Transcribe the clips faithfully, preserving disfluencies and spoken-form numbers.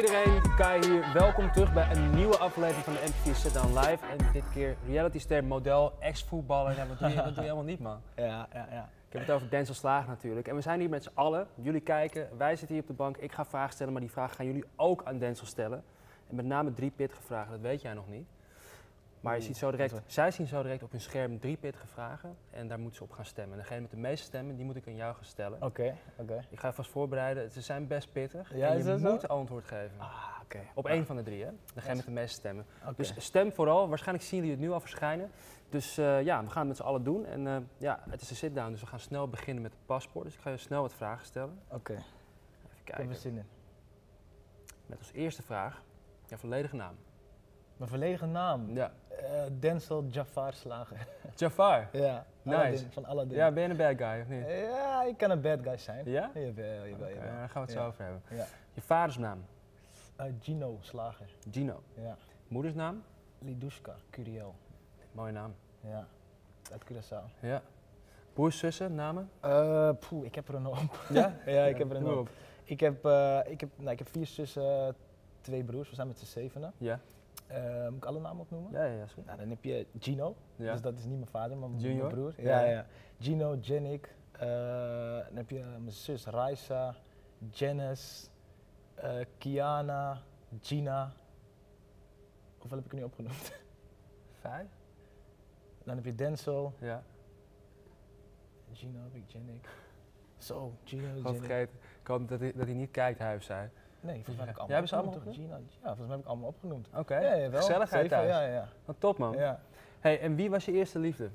iedereen, Kai hier. Welkom terug bij een nieuwe aflevering van de M T V Sit Down Live. En dit keer realityster, model, ex-voetballer. Ja, wat doe je, wat doe je helemaal niet, man? Ja, ja, ja. Ik heb het over Denzel Slager natuurlijk. En we zijn hier met z'n allen. Jullie kijken, wij zitten hier op de bank. Ik ga vragen stellen, maar die vragen gaan jullie ook aan Denzel stellen. En met name drie pittige vragen, dat weet jij nog niet. Maar je ziet zo direct, zij zien zo direct op hun scherm drie pittige vragen en daar moeten ze op gaan stemmen. En degene met de meeste stemmen, die moet ik aan jou gaan stellen. Oké, okay, oké. Okay. Ik ga je vast voorbereiden, ze zijn best pittig ja, en je is moet zo? antwoord geven. Ah, oké. Okay. Op ah. één van de drie, hè? Degene Yes. met de meeste stemmen. Okay. Dus stem vooral, waarschijnlijk zien jullie het nu al verschijnen. Dus uh, ja, we gaan het met z'n allen doen. En uh, ja, het is een sit-down, dus we gaan snel beginnen met het paspoort. Dus ik ga je snel wat vragen stellen. Oké. Okay. Even kijken. Ik heb er zin in. Met als eerste vraag, jouw volledige naam. Mijn volledige naam? Ja. Uh, Denzel Jafar Slager. Jafar? Ja. Nice. Aladdin, van Aladdin. Ja, ben je een bad guy of niet? Ja, ik kan een bad guy zijn. Ja? Jawel, jawel, Okay, jawel. daar gaan we het ja. zo over hebben. Ja. Je vaders naam? Uh, Gino Slager. Gino. Ja. Moeders naam? Lidushka Curiel. Mooie naam. Ja, uit Curaçao. Ja. Broers, zussen, namen? Uh, poeh, ik heb er een hoop. Ja? Ja, ik heb er een hoop. Ik heb, uh, ik, heb, nou, ik heb vier zussen, twee broers, we zijn met z'n zevenen. Ja. Uh, moet ik alle namen opnoemen? Ja, ja, ja, is goed. Nou, dan heb je Gino, Ja. dus dat is niet mijn vader, maar Junior? mijn broer. Ja, ja, ja. Gino, Janik, uh, dan heb je mijn zus Raisa, Janice, uh, Kiana, Gina. Hoeveel heb ik er nu opgenoemd? Vijf? Dan heb je Denzel. Ja. Gino heb ik, Janik. Zo, Gino, Gewoon Janik. vergeten. Ik hoop dat hij, dat hij niet kijkt, hij of zij. Nee, volgens mij heb ik allemaal Jij hebt ze allemaal opgenoemd. Gino, ja, volgens mij heb ik allemaal opgenoemd. Oké, okay. Ja, ja, wel. Gezelligheid Zeven, thuis. ja, ja. Wat top, man. Ja. Hey, en wie was je eerste liefde?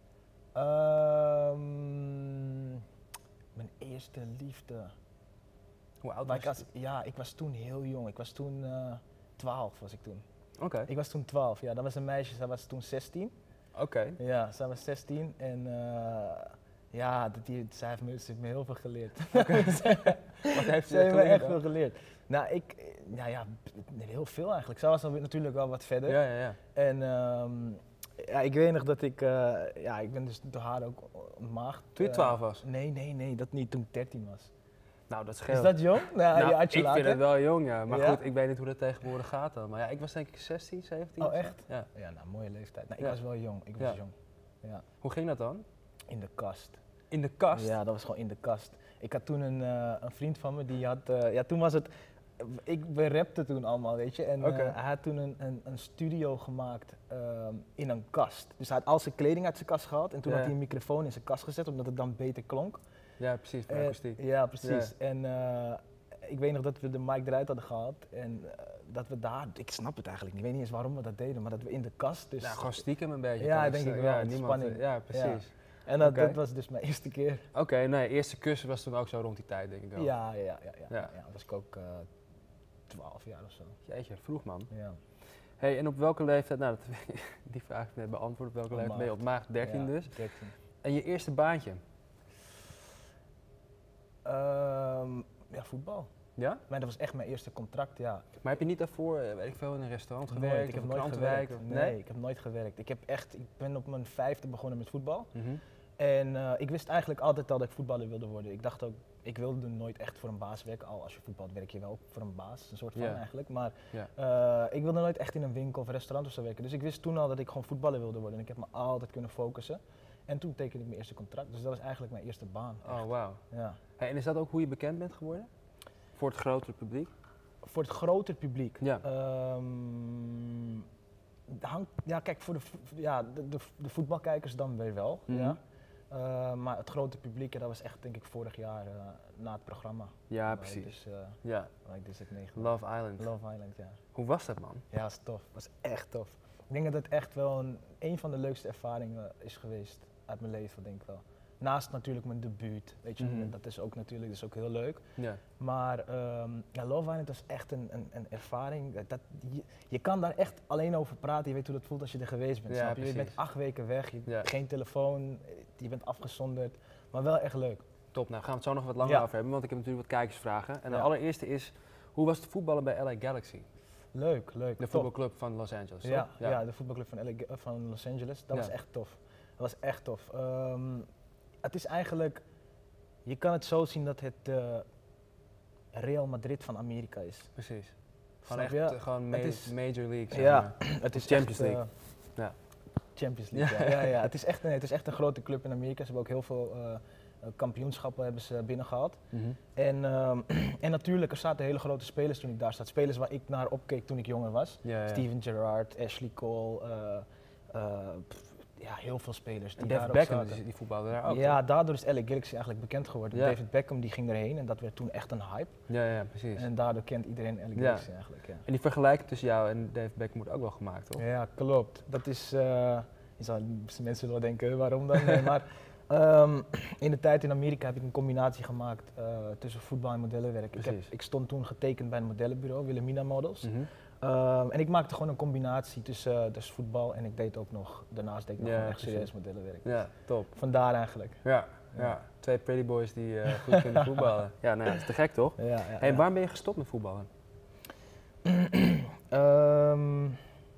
Um, mijn eerste liefde. Hoe oud maar was ik was, ja, ik was toen heel jong. Ik was toen uh, twaalf was ik toen. Oké. Okay. Ik was toen twaalf, ja. Dat was een meisje, zij was toen zestien. Oké. Okay. Ja, zij was zestien en uh, ja, dat die, zij heeft me, ze heeft me heel veel geleerd. Okay. Wat heeft ze Ze heeft me echt dan? veel geleerd. Nou, ik, nou ja, heel veel eigenlijk. Zij was al natuurlijk wel wat verder. Ja, ja, ja. En um, ja, ik weet nog dat ik, uh, ja, ik ben dus door haar ook ontmaagd. Toen je twaalf was? Uh, nee, nee, nee, dat niet, toen ik dertien was. Nou, dat scheelt. Is dat jong? Nou, nou, ja, ik later. vind het wel jong, ja. Maar ja? goed, ik weet niet hoe dat tegenwoordig gaat dan. Maar ja, ik was denk ik zestien, zeventien. Oh, echt? Ja. Ja, nou, mooie leeftijd. Nou, ik ja. was wel jong, ik was ja. jong. Ja. Hoe ging dat dan? In de kast. In de kast? Ja, dat was gewoon in de kast. Ik had toen een, uh, een vriend van me, die had, uh, ja, toen was het, ik, we rapten toen allemaal, weet je. En okay. uh, hij had toen een, een, een studio gemaakt uh, in een kast. Dus hij had al zijn kleding uit zijn kast gehaald en toen ja. had hij een microfoon in zijn kast gezet, omdat het dan beter klonk. Ja, precies, voor akoestiek. Ja, precies. Ja. En uh, ik weet nog dat we de mic eruit hadden gehaald en uh, dat we daar, ik snap het eigenlijk niet, ik weet niet eens waarom we dat deden, maar dat we in de kast dus... Nou, gewoon stiekem een beetje. Ja, denk ik wel, ja, niemand, spanning. Ja, precies. Ja. En dat, okay. dat was dus mijn eerste keer. Oké, okay, nee, eerste kus was toen ook zo rond die tijd, denk ik wel. Ja, ja, ja. ja, ja. ja. ja was ik ook uh, twaalf jaar of zo. Jeetje, vroeg man. Ja. Hey, en op welke leeftijd, nou, dat, die vraag heb ik net beantwoord, op welke op leeftijd ben je op maagd? dertien ja, dus. dertien. En je eerste baantje? Um, ja, voetbal. Ja? Maar dat was echt mijn eerste contract, ja. Maar heb je niet daarvoor, weet ik veel, in een restaurant nooit, gewerkt? Ik heb of nooit gewerkt? gewerkt. Of, nee? nee, ik heb nooit gewerkt. Ik heb echt, ik ben op mijn vijfde begonnen met voetbal. Mm-hmm. En uh, ik wist eigenlijk altijd al dat ik voetballer wilde worden. Ik dacht ook, ik wilde nooit echt voor een baas werken. Al als je voetbalt werk je wel voor een baas, een soort van yeah. eigenlijk. Maar yeah. uh, ik wilde nooit echt in een winkel of een restaurant of zo werken. Dus ik wist toen al dat ik gewoon voetballer wilde worden. En ik heb me altijd kunnen focussen. En toen tekende ik mijn eerste contract. Dus dat was eigenlijk mijn eerste baan. Echt. Oh, wauw. Ja. Hey, en is dat ook hoe je bekend bent geworden? Voor het grotere publiek? Voor het grotere publiek? Ja. Um, hangt, ja, kijk, voor de, ja, de, de, de voetbalkijkers dan weer wel. Mm-hmm. Ja. Uh, maar het grote publiek, ja, dat was echt denk ik vorig jaar uh, na het programma. Ja, precies. Dus, uh, ja. ik dus het Love Island. Love Island, ja. Hoe was dat, man? Ja, dat is tof. Dat was echt tof. Ik denk dat het echt wel een, een van de leukste ervaringen is geweest uit mijn leven, denk ik wel. Naast natuurlijk mijn debuut, weet je, mm-hmm. dat is ook natuurlijk, dat is ook heel leuk. Ja. Maar um, ja, Love Island was echt een, een, een ervaring. Dat, je, je kan daar echt alleen over praten, je weet hoe dat voelt als je er geweest bent. Ja, snap je? Je bent acht weken weg, je, ja. geen telefoon, je bent afgezonderd, maar wel echt leuk. Top, nou gaan we het zo nog wat langer ja. over hebben, want ik heb natuurlijk wat kijkersvragen. En de ja. allereerste is, hoe was het voetballen bij L A Galaxy? Leuk, leuk. De voetbalclub van Los Angeles, ja, ja. ja, de voetbalclub van, L A, van Los Angeles, dat ja. was echt tof. Dat was echt tof. Um, het is eigenlijk, je kan het zo zien dat het uh, Real Madrid van Amerika is. Precies. Gewoon echt, je? uh, gewoon ma is, major league, zeg ja, maar. het is Champions echt, League. Uh, ja. Champions League, ja. ja, ja. Het, is echt, nee, het is echt een grote club in Amerika. Ze hebben ook heel veel uh, kampioenschappen hebben ze binnengehaald. Mm-hmm. En, um, en natuurlijk, er zaten hele grote spelers toen ik daar zat. Spelers waar ik naar opkeek toen ik jonger was. Ja, ja. Steven Gerrard, Ashley Cole, uh, uh, pff, ja, heel veel spelers die en David daar Beckham, zaten. die, die voetbalde daar ook. Ja, daardoor is L A Galaxy eigenlijk bekend geworden. Ja. David Beckham die ging erheen en dat werd toen echt een hype. Ja, ja, precies. En daardoor kent iedereen L A Galaxy ja. eigenlijk. Ja. En die vergelijking tussen jou en David Beckham wordt ook wel gemaakt, toch? Ja, klopt. Dat is, uh, je zal, mensen zullen wel denken, waarom dan? Nee, maar um, in de tijd in Amerika heb ik een combinatie gemaakt uh, tussen voetbal en modellenwerk. Ik, heb, ik stond toen getekend bij een modellenbureau, Wilhelmina Models. Mm-hmm. Um, en ik maakte gewoon een combinatie tussen uh, dus voetbal en ik deed ook nog, daarnaast deed ik nog ja, echt serieus modellenwerk. Ja, top. Vandaar eigenlijk. Ja, ja. ja. twee pretty boys die uh, goed kunnen voetballen. Ja, nou, dat is te gek toch? Ja, ja, hey, ja. Waarom ben je gestopt met voetballen? um,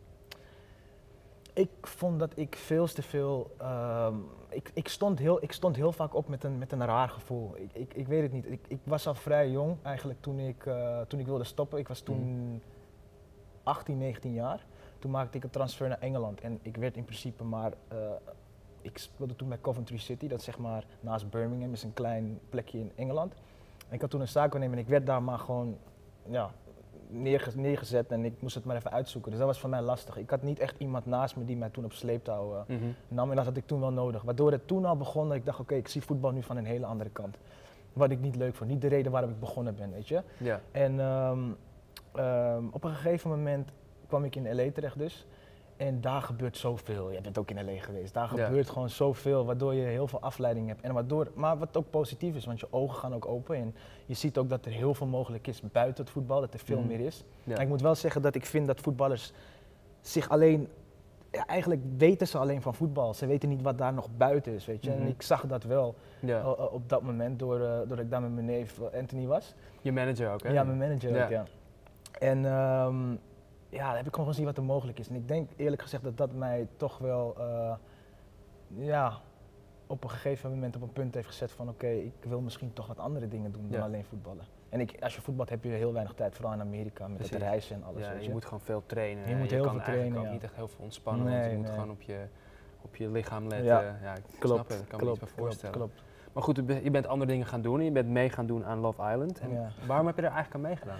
ik vond dat ik veel te veel. Um, ik, ik, stond heel, ik stond heel vaak op met een, met een raar gevoel. Ik, ik, ik weet het niet. Ik, ik was al vrij jong eigenlijk toen ik, uh, toen ik wilde stoppen. Ik was toen mm. achttien, negentien jaar. Toen maakte ik een transfer naar Engeland. En ik werd in principe maar. Uh, ik speelde toen bij Coventry City, dat is zeg maar naast Birmingham, is een klein plekje in Engeland. En ik had toen een zaakwaarnemer en ik werd daar maar gewoon. Ja, Neergez neergezet en ik moest het maar even uitzoeken. Dus dat was voor mij lastig. Ik had niet echt iemand naast me die mij toen op sleeptouw uh, mm-hmm. nam en dat had ik toen wel nodig. Waardoor het toen al begon dat ik dacht, oké, okay, ik zie voetbal nu van een hele andere kant. Wat ik niet leuk vond, niet de reden waarom ik begonnen ben, weet je. Ja. En um, um, op een gegeven moment kwam ik in L A terecht dus. En daar gebeurt zoveel. Je bent ook in L A geweest. Daar ja. gebeurt gewoon zoveel, waardoor je heel veel afleiding hebt. En waardoor, maar wat ook positief is, want je ogen gaan ook open. En je ziet ook dat er heel veel mogelijk is buiten het voetbal, dat er veel mm. meer is. Ja. En ik moet wel zeggen dat ik vind dat voetballers zich alleen, ja, eigenlijk weten ze alleen van voetbal. Ze weten niet wat daar nog buiten is, weet je. Mm-hmm. En ik zag dat wel ja. uh, op dat moment, door, uh, doordat ik daar met mijn neef Anthony was. Je manager ook, hè? Ja, mijn manager ja. ook, ja. En um, ja, dan heb ik gewoon gezien wat er mogelijk is. En ik denk eerlijk gezegd dat dat mij toch wel uh, ja, op een gegeven moment op een punt heeft gezet van oké, okay, ik wil misschien toch wat andere dingen doen dan ja. alleen voetballen. En ik, als je voetbalt heb je heel weinig tijd, vooral in Amerika met Precies. het reizen en alles. Ja, je. je moet gewoon veel trainen. Je moet je heel kan veel trainen, ook ja. niet echt heel veel ontspannen, nee, want je moet nee. gewoon op je, op je lichaam letten. Ja, ja ik klopt, snap het, ik kan klopt, me iets bij voorstellen. Klopt, klopt. Maar goed, je bent andere dingen gaan doen en je bent mee gaan doen aan Love Island. En ja. waarom heb je er eigenlijk aan meegedaan?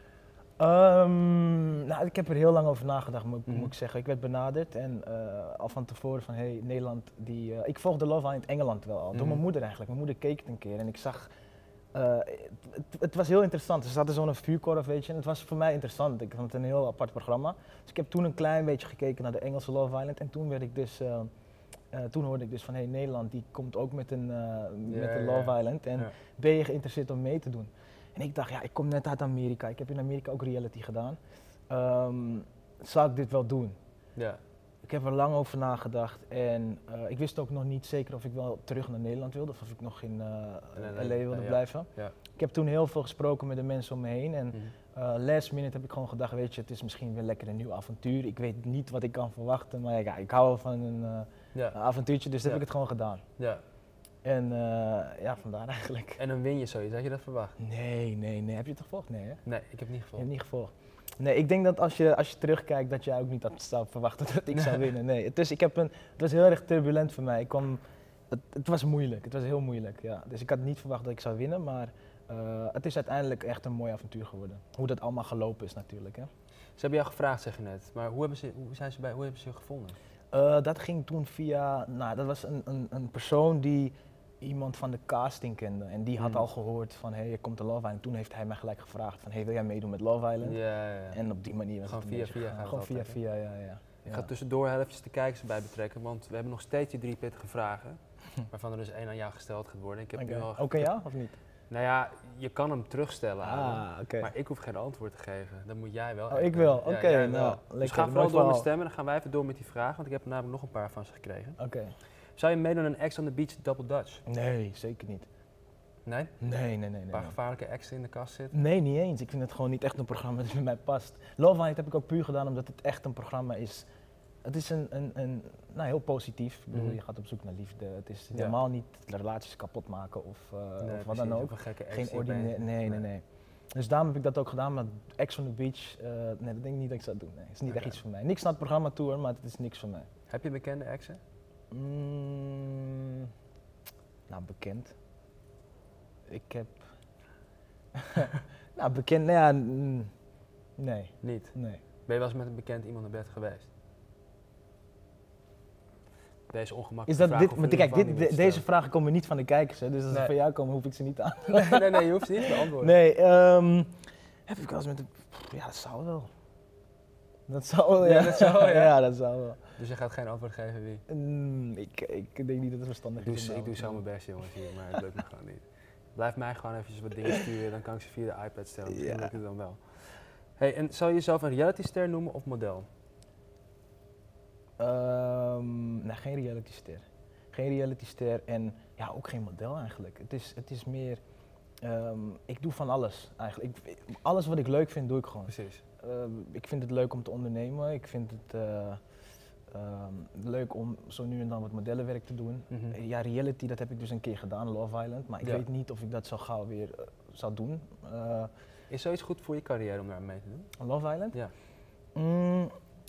Um, nou, ik heb er heel lang over nagedacht, moet, mm-hmm. moet ik zeggen. Ik werd benaderd en uh, al van tevoren van hey, Nederland, die, uh, ik volgde Love Island Engeland wel al, mm-hmm. door mijn moeder eigenlijk. Mijn moeder keek het een keer en ik zag, uh, het, het was heel interessant. Ze hadden zo'n vuurkorf, weet je, en het was voor mij interessant. Ik vond het een heel apart programma. Dus ik heb toen een klein beetje gekeken naar de Engelse Love Island en toen werd ik dus, uh, uh, toen hoorde ik dus van hey, Nederland die komt ook met een, uh, yeah, met een Love yeah. Island en yeah. ben je geïnteresseerd om mee te doen? En ik dacht, ja, ik kom net uit Amerika. Ik heb in Amerika ook reality gedaan. Um, zou ik dit wel doen? Ja. Ik heb er lang over nagedacht en uh, ik wist ook nog niet zeker of ik wel terug naar Nederland wilde of of ik nog in uh, L A wilde ja, blijven. Ja. Ik heb toen heel veel gesproken met de mensen om me heen en mm-hmm. uh, last minute heb ik gewoon gedacht, weet je, het is misschien weer lekker een nieuw avontuur. Ik weet niet wat ik kan verwachten, maar ja, ik hou wel van een, uh, ja. een avontuurtje, dus ja. heb ik het gewoon gedaan. Ja. En uh, ja, vandaar eigenlijk. En dan win je zoiets, had je dat verwacht? Nee, nee, nee. Heb je het gevolgd? Nee, hè? Nee, ik heb het niet gevolgd. Je hebt niet gevolgd. Nee, ik denk dat als je, als je terugkijkt dat jij ook niet had zou verwachten dat ik zou winnen. Nee, het, is, ik heb een, het was heel erg turbulent voor mij. Ik kwam, het, het was moeilijk, het was heel moeilijk, ja. Dus ik had niet verwacht dat ik zou winnen, maar uh, het is uiteindelijk echt een mooi avontuur geworden. Hoe dat allemaal gelopen is natuurlijk, hè. Ze hebben jou gevraagd, zeg je net, maar hoe hebben ze, hoe zijn ze bij, hoe hebben ze je gevonden? Uh, dat ging toen via, nou, dat was een, een, een persoon die iemand van de casting kende en die had mm. al gehoord van hé, hey, je komt de Love Island. Toen heeft hij mij gelijk gevraagd van hé, hey, wil jij meedoen met Love Island? Ja, ja, ja. En op die manier was gewoon het via via via. Gewoon via via, ja, ja. Ik ja. ga tussendoor heel eventjes de kijkers erbij betrekken, want we hebben nog steeds die drie pittige vragen, waarvan er dus één aan jou gesteld gaat worden. Ik heb okay. nu al Ook aan jou of niet? Nou ja, je kan hem terugstellen, ah, okay. maar ik hoef geen antwoord te geven. Dat moet jij wel. Oh, ik wil? Oké, okay, ja, nou, lekker. Dus ga vooral door met stemmen, dan gaan wij even door met die vragen, want ik heb er namelijk nog een paar van ze gekregen. Oké. Okay. Zou je meedoen aan Ex on the Beach Double Dutch? Nee, zeker niet. Nee? Nee, nee, nee. nee een paar nee. gevaarlijke exen in de kast zitten? Nee, niet eens. Ik vind het gewoon niet echt een programma dat bij mij past. Love Island heb ik ook puur gedaan omdat het echt een programma is. Het is een, een, een nou, heel positief. Ik bedoel, mm-hmm. je gaat op zoek naar liefde. Het is ja. helemaal niet relaties kapot maken of, uh, nee, of wat precies, dan ook. Of een gekke Geen ordinaire. Nee, nee, nee. Dus daarom heb ik dat ook gedaan, maar Ex on the Beach, uh, nee, dat denk ik niet dat ik zou doen. Nee, het is niet okay. echt iets voor mij. Niks naar het programma tour, maar het is niks voor mij. Heb je bekende exen? Mm, nou, bekend. Ik heb... nou, bekend, nou ja, mm, nee. Niet? Nee. Ben je wel eens met een bekend iemand naar bed geweest? Deze ongemakkelijke vraag. Is dat dit, kijk, dit, de, deze vragen komen niet van de kijkers, hè, dus als nee. ze van jou komen, hoef ik ze niet aan. nee, nee, nee, je hoeft ze niet te beantwoorden. Nee, um, heb ik wel eens met een... Ja, dat zou wel. Dat zou wel, ja. Ja, dat zou, ja. ja, dat zou wel. Dus je gaat geen antwoord geven wie? Mm, ik, ik denk niet dat het verstandig ik is. Doe, ik doe zo mijn best, jongens, hier, maar het lukt me gewoon niet. Blijf mij gewoon eventjes wat dingen sturen, dan kan ik ze via de iPad stellen. Misschien ja. lukt het dan wel. Hey, en zou je jezelf een realityster noemen of model? Um, nee, geen realityster. Geen realityster en ja, ook geen model eigenlijk. Het is, het is meer, um, ik doe van alles eigenlijk. Ik, alles wat ik leuk vind, doe ik gewoon. Precies. Uh, ik vind het leuk om te ondernemen. Ik vind het uh, um, leuk om zo nu en dan wat modellenwerk te doen. Mm-hmm. Ja, reality, dat heb ik dus een keer gedaan, Love Island. Maar ik ja. weet niet of ik dat zo gauw weer uh, zou doen. Uh, is zoiets goed voor je carrière om daar mee te doen? Love Island? Ja. Mm,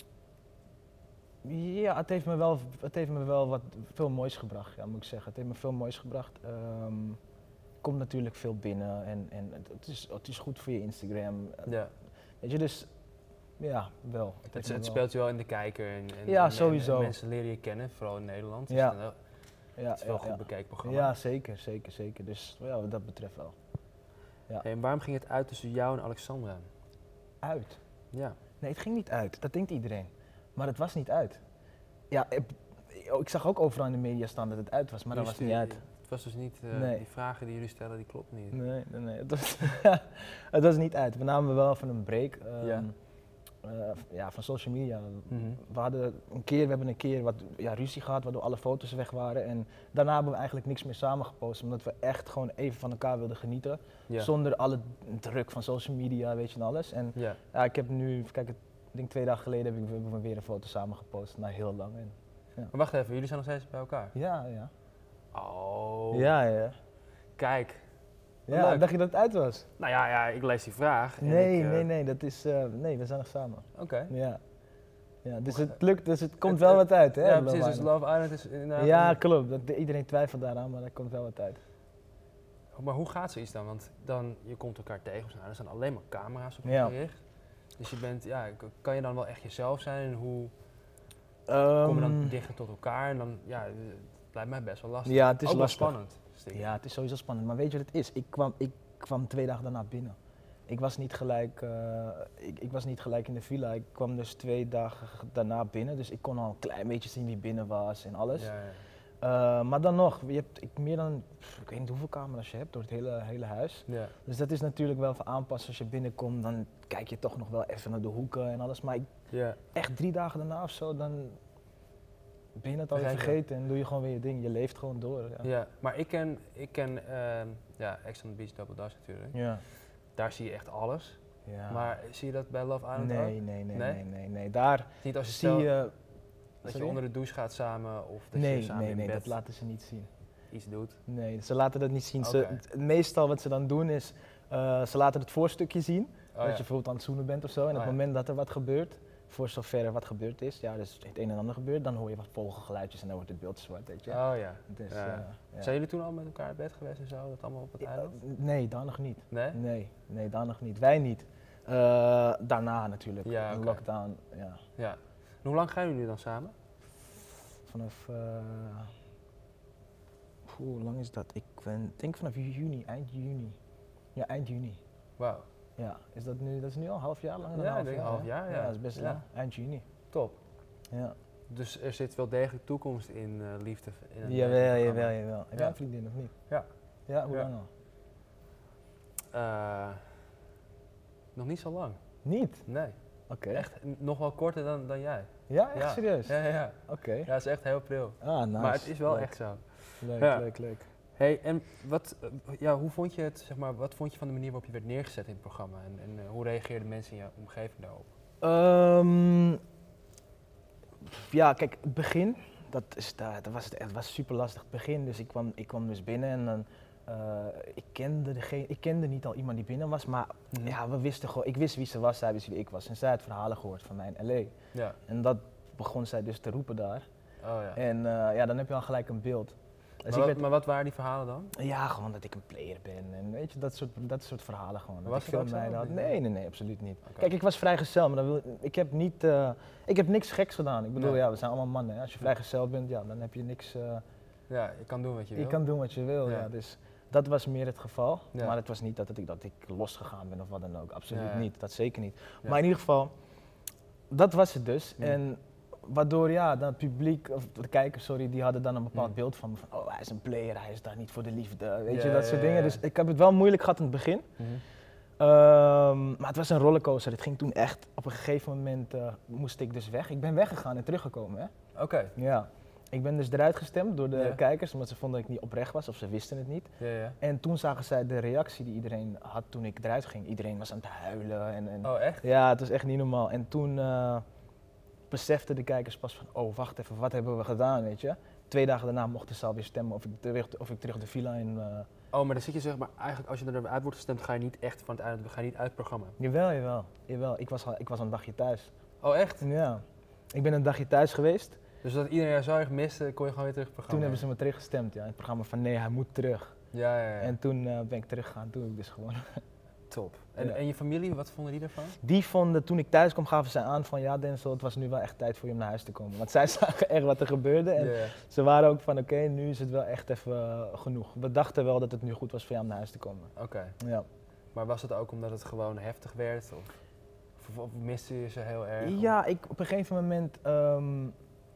Ja, het heeft me wel, het heeft me wel wat, veel moois gebracht, ja, moet ik zeggen. Het heeft me veel moois gebracht. Um, komt natuurlijk veel binnen en, en het, is, het is goed voor je Instagram. Ja. Weet je, dus ja, wel. Het, het, het speelt je wel in de kijker en, en, ja, en, sowieso. En, en mensen leren je kennen, vooral in Nederland. Dus ja. dan, ja, het is wel ja, een goed ja. bekeken programma. Ja, zeker, zeker, zeker. Dus ja, wat dat betreft wel. Ja. Hey, en waarom ging het uit tussen jou en Alexandra? Uit? Ja. Nee, het ging niet uit. Dat denkt iedereen. Maar het was niet uit. Ja, ik, ik zag ook overal in de media staan dat het uit was, maar dat was niet uit. Het was dus niet, uh, nee. die vragen die jullie stellen, die kloppen niet. Nee, nee, nee. Het was, het was niet uit. We namen wel even een break um, ja. Uh, ja, van social media. Mm-hmm. We hadden een keer, we hebben een keer wat ja, ruzie gehad, waardoor alle foto's weg waren. En daarna hebben we eigenlijk niks meer samen gepost, omdat we echt gewoon even van elkaar wilden genieten. Ja. Zonder alle druk van social media, weet je en alles. En ja. Ja, ik heb nu, kijk, ik denk twee dagen geleden heb ik, hebben we weer een foto samen gepost, na heel lang. En, ja. Maar wacht even, jullie zijn nog steeds bij elkaar? Ja, ja. Oh. Ja, ja. Kijk. Ja, leuk. Dacht je dat het uit was? Nou ja, ja ik lees die vraag. Nee, ik, uh... nee, nee, dat is, uh, nee, we zijn nog samen. Oké. Okay. Ja. Ja, dus het lukt, dus het komt het, wel wat uit, hè? Ja, precies, dus Love Island is inderdaad... Ja, klopt. Dat, iedereen twijfelt daaraan, maar er komt wel wat uit. Maar hoe gaat zoiets dan? Want dan, je komt elkaar tegen, nou, er staan alleen maar camera's op je ja. gericht. Dus je bent, ja, kan je dan wel echt jezelf zijn en hoe um, kom je dan dichter tot elkaar? En dan, ja, het lijkt mij best wel lastig. Ja, het is ook lastig. wel spannend. Stiekem. Ja, het is sowieso spannend. Maar weet je wat het is? Ik kwam, ik kwam twee dagen daarna binnen. Ik was niet gelijk, uh, ik, ik was niet gelijk in de villa. Ik kwam dus twee dagen daarna binnen. Dus ik kon al een klein beetje zien wie binnen was en alles. Ja, ja. Uh, maar dan nog, je hebt ik, meer dan, ik weet niet hoeveel camera's je hebt door het hele, hele huis. Ja. Dus dat is natuurlijk wel even aanpassen. Als je binnenkomt, dan kijk je toch nog wel even naar de hoeken en alles. Maar ik, ja. echt drie dagen daarna of zo, dan ben je het alweer vergeten en doe je gewoon weer je ding. Je leeft gewoon door. Ja, ja maar ik ken, ik ken uh, ja, Ex on the Beach Double Dutch natuurlijk. Ja. Daar zie je echt alles. Ja. Maar zie je dat bij Love Island nee, ook? Nee, nee, nee, nee, nee, nee. Daar niet als je zie stel, je... Dat je onder de douche gaat samen of dat nee, je samen nee, in nee, bed dat laten ze niet zien. Iets doet? Nee, ze laten dat niet zien. Okay. Ze, meestal wat ze dan doen is, uh, ze laten het voorstukje zien. Oh, dat ja. je bijvoorbeeld aan het zoenen bent of zo. En op oh, het moment ja. dat er wat gebeurt, voor zover er wat gebeurd is, ja, dus het een en ander gebeurt, dan hoor je wat volgegeluidjes en dan wordt het beeld zwart, weet je. Oh ja. Dus, ja. Uh, ja. Zijn jullie toen al met elkaar in bed geweest en zo, dat allemaal op het ja, eiland? Nee, daar nog niet. Nee? Nee, nee, daar nog niet. Wij niet. Uh, daarna natuurlijk, ja, okay. lockdown, ja. ja. En hoe lang gaan jullie dan samen? Vanaf, uh, hoe lang is dat? Ik ben, denk vanaf juni, eind juni. Ja, eind juni. Wauw. Ja, is dat nu, dat is nu al een half jaar langer dan ja, een half denk jaar? half jaar, ja. Ja, dat is best ja. lang. Eind juni. Top. Ja. Dus er zit wel degelijk toekomst in uh, liefde? In een jawel, jawel, jawel. Heb jij ja. een vriendin of niet? Ja. Ja, hoe ja. lang al? Uh, nog niet zo lang. Niet? Nee. Oké. Okay. Echt nog wel korter dan, dan jij. Ja, echt ja. serieus? Ja, ja, ja. Oké. Okay. Ja, het is echt heel pril. Ah, nice. Maar het is wel leuk. echt zo. Leuk, ja. leuk, leuk. Hey, en wat, uh, ja, hoe vond je het, zeg maar, wat vond je van de manier waarop je werd neergezet in het programma? En, en uh, hoe reageerden mensen in jouw omgeving daarop? Um, ja, kijk, het begin, dat, is, dat, was, het was super lastig het begin. Dus ik kwam, ik kwam dus binnen en dan Uh, ik, kende degene, ik kende niet al iemand die binnen was, maar mm-hmm. ja, we wisten gewoon, ik wist wie ze was, zij wist wie ik was. En zij had verhalen gehoord van mij in L A. Ja. En dat begon zij dus te roepen daar. Oh, ja. En uh, ja, dan heb je al gelijk een beeld. Dus maar, wat, weet, maar wat waren die verhalen dan? Ja, gewoon dat ik een player ben en weet je, dat soort, dat soort verhalen gewoon. Maar was ik het veel had. Nee, nee, nee, absoluut niet. Okay. Kijk, ik was vrijgezel, maar dan wil, ik, heb niet, uh, ik heb niks geks gedaan. Ik bedoel, nee. ja, we zijn allemaal mannen. Hè. Als je vrijgezel bent, ja, dan heb je niks... Uh, ja, je kan doen wat je wil. Je kan doen wat je wil, ja. ja dus dat was meer het geval. Ja. Maar het was niet dat, het, dat ik losgegaan ben of wat dan ook. Absoluut ja, ja. niet, dat zeker niet. Ja. Maar in ieder geval, dat was het dus. Ja. En waardoor ja, dan het publiek, of de kijkers, sorry, die hadden dan een bepaald mm. beeld van me. Van, oh, hij is een player, hij is daar niet voor de liefde. Weet ja, je, dat ja, soort ja, dingen. Ja. Dus ik heb het wel moeilijk gehad in het begin. Mm-hmm. um, maar het was een rollercoaster. Het ging toen echt, op een gegeven moment uh, moest ik dus weg. Ik ben weggegaan en teruggekomen. Oké. Okay. Ja. Ik ben dus eruit gestemd door de ja. kijkers, omdat ze vonden dat ik niet oprecht was, of ze wisten het niet. Ja, ja. En toen zagen zij de reactie die iedereen had toen ik eruit ging. Iedereen was aan het huilen. En, en oh, echt? Ja, het was echt niet normaal. En toen uh, beseften de kijkers pas van, oh wacht even, wat hebben we gedaan, weet je. Twee dagen daarna mochten ze alweer stemmen of ik terug, of ik terug de villa in... Uh, oh, maar dan zit je zeg maar, eigenlijk als je eruit wordt gestemd, ga je niet echt van het uit, ga je niet uit het programma? Jawel, jawel. jawel. Ik, was al, ik was een dagje thuis. Oh, echt? Ja. Ik ben een dagje thuis geweest. Dus dat iedereen jou zo erg miste, kon je gewoon weer terug het programma? Toen hebben ze me teruggestemd, ja. In het programma van nee, hij moet terug. Ja, ja, ja. En toen uh, ben ik teruggegaan, toen heb ik dus gewonnen. Top. En, ja. en je familie, wat vonden die ervan? Die vonden, toen ik thuis kwam, gaven zij aan van ja Denzel, het was nu wel echt tijd voor je om naar huis te komen. Want zij zagen echt wat er gebeurde en yeah. ze waren ook van oké, okay, nu is het wel echt even uh, genoeg. We dachten wel dat het nu goed was voor jou om naar huis te komen. Oké. Okay. Ja. Maar was het ook omdat het gewoon heftig werd? Of, of, of miste je ze heel erg? Ja, ik, op een gegeven moment um,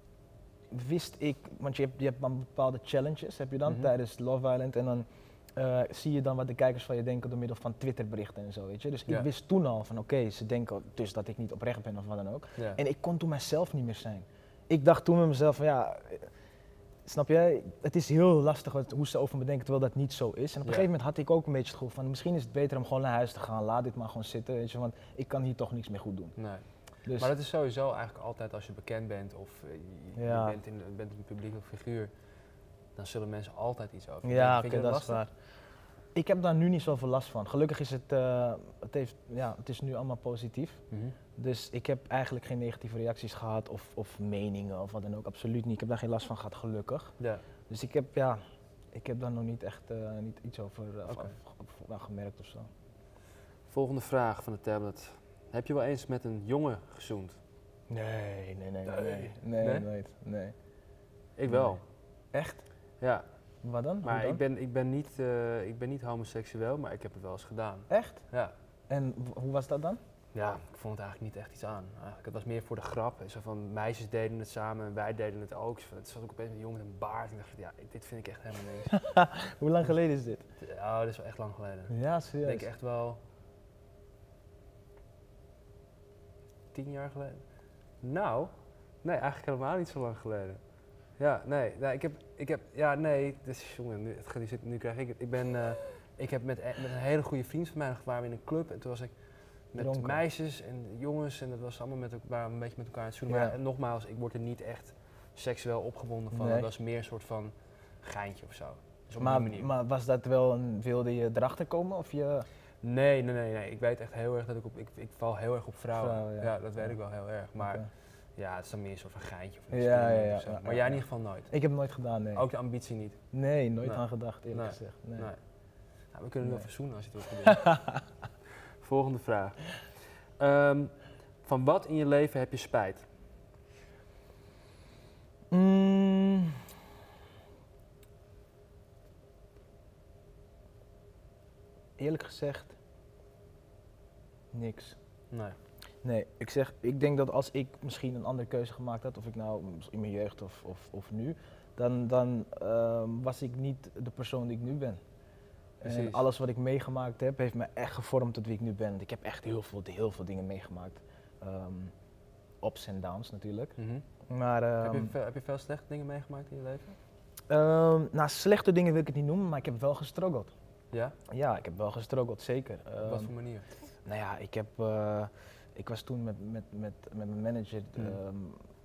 wist ik, want je hebt, je hebt bepaalde challenges, heb je dan mm-hmm. tijdens Love Island en dan uh, zie je dan wat de kijkers van je denken door middel van Twitterberichten en zo, weet je. Dus ja. ik wist toen al van oké, okay, ze denken dus dat ik niet oprecht ben of wat dan ook. Ja. En ik kon toen mezelf niet meer zijn. Ik dacht toen met mezelf van ja, snap je, het is heel lastig wat, hoe ze over me denken terwijl dat niet zo is. En op een ja. gegeven moment had ik ook een beetje het gevoel van misschien is het beter om gewoon naar huis te gaan, laat dit maar gewoon zitten, weet je, want ik kan hier toch niks meer goed doen. Nee. Dus maar dat is sowieso eigenlijk altijd als je bekend bent of uh, je, ja. je bent, in, bent een publieke figuur, dan zullen mensen altijd iets over ja, vind je dat, dat is waar. Ik heb daar nu niet zoveel last van. Gelukkig is het, uh, het, heeft, ja, het is nu allemaal positief. Mm-hmm. Dus ik heb eigenlijk geen negatieve reacties gehad of, of meningen of wat dan ook, absoluut niet. Ik heb daar geen last van gehad, gelukkig. Ja. Dus ik heb, ja, ik heb daar nog niet echt uh, niet iets over uh, okay. af, af, af, gemerkt of zo. Volgende vraag van de tablet. Heb je wel eens met een jongen gezoend? Nee, nee, nee, nee, nee, nee, nee? nooit, nee. Ik wel. Nee. Echt? Ja. Wat dan? Maar dan? Ik, ben, ik, ben niet, uh, ik ben niet homoseksueel, maar ik heb het wel eens gedaan. Echt? Ja. En w- hoe was dat dan? Ja, ik vond het eigenlijk niet echt iets aan. Eigenlijk, het was meer voor de grap. Zo van, meisjes deden het samen en wij deden het ook. Het zat ook opeens een jongen met een baard. En ik dacht, ja, dit vind ik echt helemaal niks. Hoe lang geleden is dit? Ja, dit is wel echt lang geleden. Ja, serieus? Ik denk echt wel... tien jaar geleden? Nou, nee, eigenlijk helemaal niet zo lang geleden. Ja, nee, nee ik heb, ik heb, ja, nee, dus, jongen, nu, het, nu krijg ik het. Ik ben, uh, ik heb met, met een hele goede vriend van mij nog waren we in een club en toen was ik met Dronken. meisjes en jongens en dat was allemaal met elkaar, een beetje met elkaar aan het zoenen. Ja. Maar nogmaals, ik word er niet echt seksueel opgebonden van. Nee. Het was meer een soort van geintje of zo. Dus op maar, die manier. Maar was dat wel een, wilde je erachter komen of je... Nee, nee, nee, nee. Ik weet echt heel erg dat ik op, ik, ik val heel erg op vrouwen. Vrouw, ja. ja, dat weet ik wel heel erg. Maar okay. ja, het is dan meer een soort van geintje of een ja, ja, ja, of zo. Ja, maar ja, jij in ja. ieder geval nooit? Ik heb het nooit gedaan, nee. Ook de ambitie niet? Nee, nooit nee. aan gedacht, eerlijk nee. gezegd. Nee. Nee. Nou, we kunnen nee. wel verzoenen als je het wilt proberen. Volgende vraag. Um, van wat in je leven heb je spijt? Mm. Eerlijk gezegd, niks. Nee. Nee, ik zeg, ik denk dat als ik misschien een andere keuze gemaakt had, of ik nou in mijn jeugd of, of, of nu, dan, dan uh, was ik niet de persoon die ik nu ben. Precies. En alles wat ik meegemaakt heb, heeft me echt gevormd tot wie ik nu ben. Ik heb echt heel veel, heel veel dingen meegemaakt. Um, ups en downs natuurlijk. Mm-hmm. Maar, um, heb, je veel, heb je veel slechte dingen meegemaakt in je leven? Um, nou, slechte dingen wil ik het niet noemen, maar ik heb wel gestruggeld. Ja? Ja, ik heb wel gestruggeld, zeker. Op wat voor manier? Nou ja, ik heb, uh, ik was toen met, met, met, met mijn manager, mm. um, uh,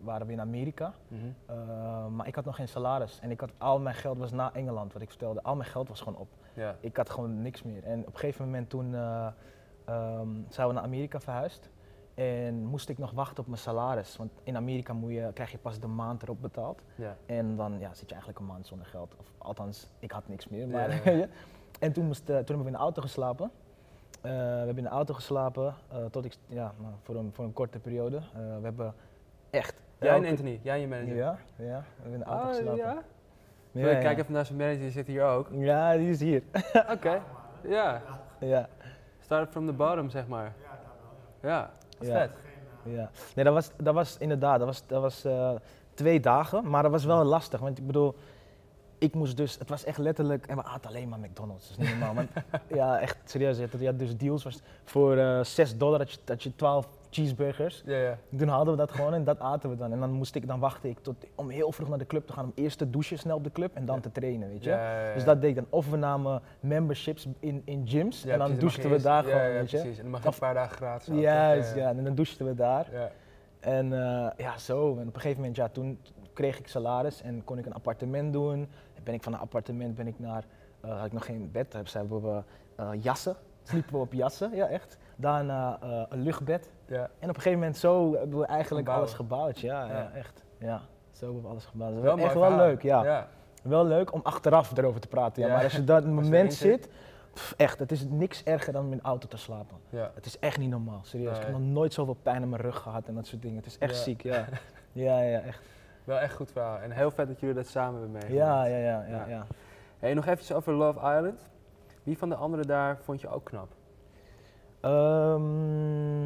waren we in Amerika. Mm-hmm. Uh, maar ik had nog geen salaris en ik had, al mijn geld was na Engeland, wat ik vertelde. Al mijn geld was gewoon op. Ja. Ik had gewoon niks meer. En op een gegeven moment toen uh, um, zijn we naar Amerika verhuisd. En moest ik nog wachten op mijn salaris. Want in Amerika moet je, krijg je pas de maand erop betaald. Ja. En dan ja, zit je eigenlijk een maand zonder geld. Of althans, ik had niks meer. Maar, ja, ja. En toen, moest, uh, toen hebben we in de auto geslapen. Uh, we hebben in de auto geslapen uh, tot ik, ja, nou, voor, een, voor een korte periode. Uh, we hebben echt... Jij en Anthony, jij en je manager? Ja, ja, we hebben in de auto oh, geslapen. Ja? Ja, Sorry, ja. Kijk even naar zijn manager, die zit hier ook. Ja, die is hier. Oké, okay. ja. ja. Start from the bottom, zeg maar. Ja, dat is ja. vet. Ja. Nee, dat was, dat was inderdaad, dat was, dat was uh, twee dagen, maar dat was wel lastig, want ik bedoel, ik moest dus, het was echt letterlijk, en we aten alleen maar McDonald's, dat is niet normaal. Want, ja, echt serieus, je had dus deals, was voor uh, zes dollar had je, had je twaalf cheeseburgers. Ja, ja. Toen hadden we dat gewoon en dat aten we dan. En dan moest ik, dan wachtte ik tot, om heel vroeg naar de club te gaan, om eerst te douchen snel op de club en dan ja. te trainen, weet je. Ja, ja, ja. Dus dat deed ik dan. Of we namen memberships in, in gyms ja, en dan precies, douchten we eerst, daar ja, gewoon, ja, weet je. precies. En dan mag je een paar dagen gratis af. Juist, ja, ja, en dan douchten we daar. Ja. En uh, ja, zo. En op een gegeven moment, ja, toen kreeg ik salaris en kon ik een appartement doen. En ben ik van een appartement ben ik naar, uh, had ik nog geen bed, dus hebben we uh, jassen. Sliepen we op jassen, ja echt. Daarna uh, een luchtbed. Ja. En op een gegeven moment zo hebben we eigenlijk alles gebouwd. Ja, ja. ja, echt. Ja, zo hebben we alles gebouwd. Dat wel echt wel leuk, ja. ja. Wel leuk om achteraf erover te praten, ja. ja. Maar als je dat moment zit, pff, echt, het is niks erger dan in een auto te slapen. Ja. Het is echt niet normaal, serieus. Nee. Ik heb nog nooit zoveel pijn in mijn rug gehad en dat soort dingen. Het is echt ja. ziek, ja. Ja, ja, echt. Wel echt goed verhaal. En heel vet dat jullie dat samen hebben meegemaakt. Ja, ja, ja, ja, ja. Hey, nog eventjes over Love Island. Wie van de anderen daar vond je ook knap? Um,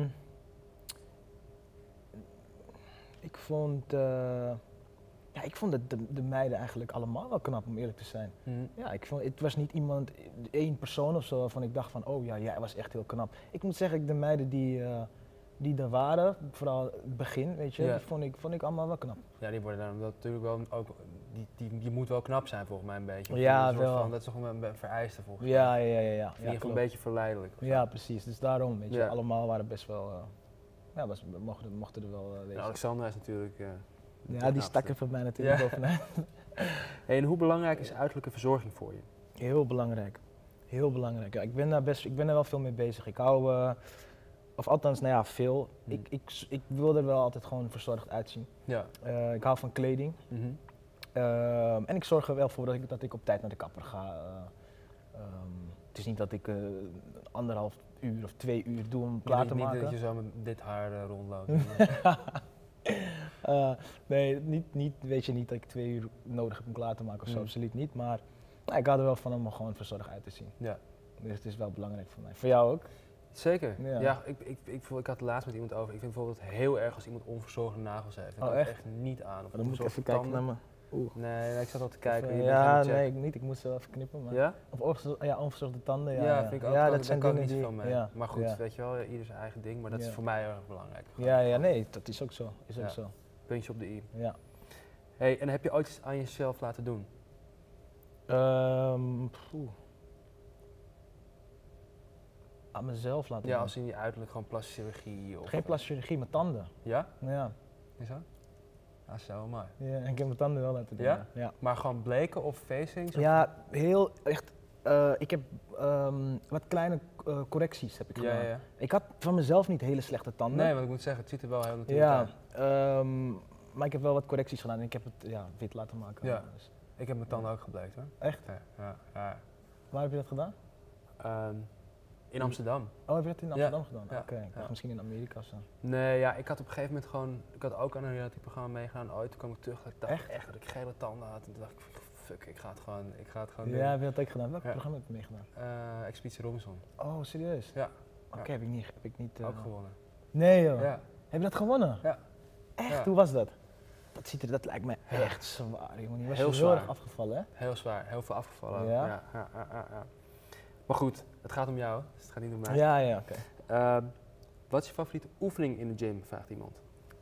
ik vond, uh, ja, ik vond de, de, de meiden eigenlijk allemaal wel knap, om eerlijk te zijn. Mm. Ja, ik vond, het was niet iemand, één persoon of zo, waarvan ik dacht van, oh ja, jij was echt heel knap. Ik moet zeggen, de meiden die, uh, die er waren, vooral het begin, weet je, ja. die vond ik, vond ik allemaal wel knap. Ja, die worden dan natuurlijk wel ook, die, die, die moet wel knap zijn volgens mij een beetje. Ja, een wel. Van, dat is toch een, een vereiste volgens ja, mij. Ja, ja, ja. ja. In ieder geval een beetje verleidelijk. Ja, precies. Dus daarom, weet je, ja. allemaal waren best wel, uh, ja, was, mochten, mochten er wel uh, wezen. Nou, Alexandra is natuurlijk... Uh, ja, die stak er voor mij natuurlijk ja. bovenaan. Hey, en hoe belangrijk is uiterlijke verzorging voor je? Heel belangrijk. Heel belangrijk. Ja, ik ben daar best, ik ben daar wel veel mee bezig. Ik hou, uh, of althans, nou ja, veel. Hmm. Ik, ik, ik wil er wel altijd gewoon verzorgd uitzien. Ja. Uh, ik hou van kleding. Mm-hmm. Uh, en ik zorg er wel voor dat ik, dat ik op tijd naar de kapper ga. Uh, um, het is niet dat ik uh, anderhalf uur of twee uur doe om klaar ja, te niet maken. Niet dat je zo met dit haar uh, rondloopt. uh, nee, niet, niet, weet je niet dat ik twee uur nodig heb om klaar te maken of zo, mm. absoluut niet. Maar nou, ik hou er wel van om er gewoon verzorgd uit te zien. Ja. Dus het is wel belangrijk voor mij. Voor jou ook? Zeker. Ja, ja ik, ik, ik, ik, ik had het laatst met iemand over. Ik vind bijvoorbeeld heel erg als iemand onverzorgde nagels heeft. Ik oh, kan echt? echt niet aan. Of dan moet ik even kijken naar me. Oeh. Nee, nee, ik zat al te kijken. Of, uh, ja, nee, ik niet. Ik moest ze wel even knippen. Maar ja? Of onverzorgde, ja, onverzorgde tanden. Ja, ja, vind ik ook. Ja, dat, dat zijn kan dingen niet die, zoveel mee. Ja, maar goed, ja. weet je wel, ieder zijn eigen ding. Maar dat ja. is voor mij heel erg belangrijk. Ja, ja, nee, dat is ook zo. Is ook ja. zo. Puntje op de i. Ja. Hey, en heb je ooit iets aan jezelf laten doen? Um, aan mezelf laten ja, doen? als in je uiterlijk gewoon plastische chirurgie? Of geen plastische chirurgie, mijn tanden. Ja? Ja. Is dat? Dat is wel mooi. Ja, ik heb mijn tanden wel laten doen. Ja? Ja. Maar gewoon bleken of facings? Of ja, heel echt. Uh, ik heb um, wat kleine uh, correcties heb ik ja, gedaan. Ja. Ik had van mezelf niet hele slechte tanden. Nee, want ik moet zeggen, het ziet er wel heel natuurlijk ja, uit. Um, maar ik heb wel wat correcties gedaan en ik heb het ja, wit laten maken. Ja. Dus. Ik heb mijn tanden ook gebleekt hoor. Echt? Ja, ja, ja. Waar heb je dat gedaan? Um, in Amsterdam. Oh, heb je dat in Amsterdam ja. gedaan? Ja. Oké, okay. ja. Misschien in Amerika of zo. Nee, ja, ik had op een gegeven moment gewoon, ik had ook aan een realityprogramma meegedaan ooit. Toen kwam ik terug, dat ik dacht echt? echt dat ik gele tanden had. En toen dacht ik, fuck, ik ga het gewoon, ik ga het gewoon doen. Ja, heb je dat ook gedaan? Welk ja. programma heb je meegedaan? Uh, Expeditie Robinson. Oh, serieus? Ja. Oké, okay, ja. heb ik niet, heb ik niet uh... ook gewonnen. Nee joh. Ja. Heb je dat gewonnen? Ja. Echt? Ja. Hoe was dat? Dat, ziet er, dat lijkt me echt zwaar, jongen. Je was heel, heel erg afgevallen, hè? Heel zwaar, heel veel afgevallen. Ja? Ja, ja, ja, ja, ja. Maar goed, het gaat om jou, dus het gaat niet om mij. Ja, ja, oké. Okay. Uh, wat is je favoriete oefening in de gym, vraagt iemand.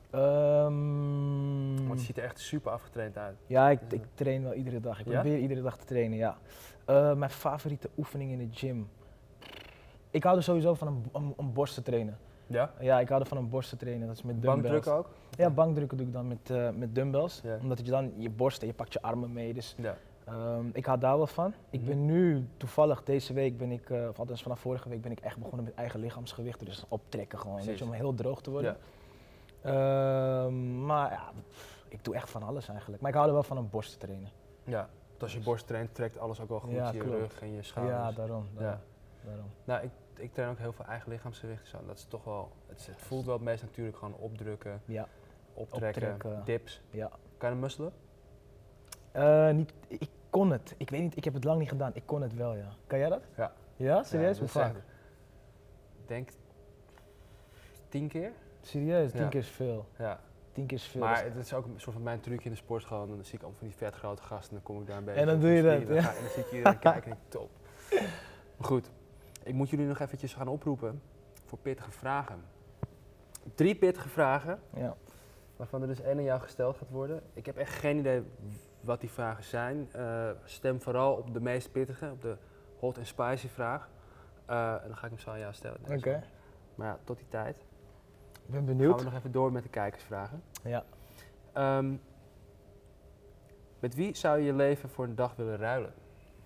Um, Want je ziet er echt super afgetraind uit. Ja, ik, ik train wel iedere dag. Ik ja? probeer iedere dag te trainen, ja. Uh, mijn favoriete oefening in de gym? Ik hou er sowieso van om, om, om borst te trainen. Ja? Ja, ik hou ervan om borst te trainen, dat is met dumbbells. Bankdrukken ook? Ja, bankdrukken doe ik dan met, uh, met dumbbells. Ja. Omdat je dan je borst en je pakt je armen mee. Dus ja. um, ik hou daar wel van. Ik Mm-hmm. ben nu, toevallig deze week ben ik, uh, of althans vanaf vorige week ben ik echt begonnen met eigen lichaamsgewichten. Dus optrekken gewoon, weet je, om heel droog te worden. Ja. Um, maar ja, pff, ik doe echt van alles eigenlijk. Maar ik hou er wel van om borst te trainen. Ja, want als je borst traint, trekt alles ook wel goed. Ja, je klopt. rug en je schouders. Ja, daarom. daarom, Ja. daarom. Nou, ik, ik train ook heel veel eigen lichaamsgewichten. Zo. Dat is toch wel, het, is, het voelt wel het meest natuurlijk gewoon opdrukken, Ja. optrekken, Optrekken. dips. Ja. Kan je musselen? Uh, niet, ik kon het. Ik weet niet, ik heb het lang niet gedaan. Ik kon het wel, ja. Kan jij dat? Ja. Ja, serieus? Ja, Hoe vaak? Ik denk tien keer. Serieus, tien Ja. keer is veel. Ja. Tien keer is veel. Maar Dus- het is ook een soort van mijn trucje in de sportschool. Dan zie ik allemaal van die vet grote gasten en dan kom ik daar een beetje En dan op doe je mijn dat, spieren. ja. Dan ga- En dan zie ik iedereen kijken en ik top. Maar goed, ik moet jullie nog eventjes gaan oproepen voor pittige vragen. Drie pittige vragen, ja. waarvan er dus één aan jou gesteld gaat worden. Ik heb echt geen idee wat die vragen zijn. Uh, stem vooral op de meest pittige, op de hot and spicy vraag. Uh, en dan ga ik hem zo aan jou stellen. Oké. Okay. Maar ja, tot die tijd Ik ben benieuwd. gaan we nog even door met de kijkersvragen. Ja. Um, met wie zou je je leven voor een dag willen ruilen?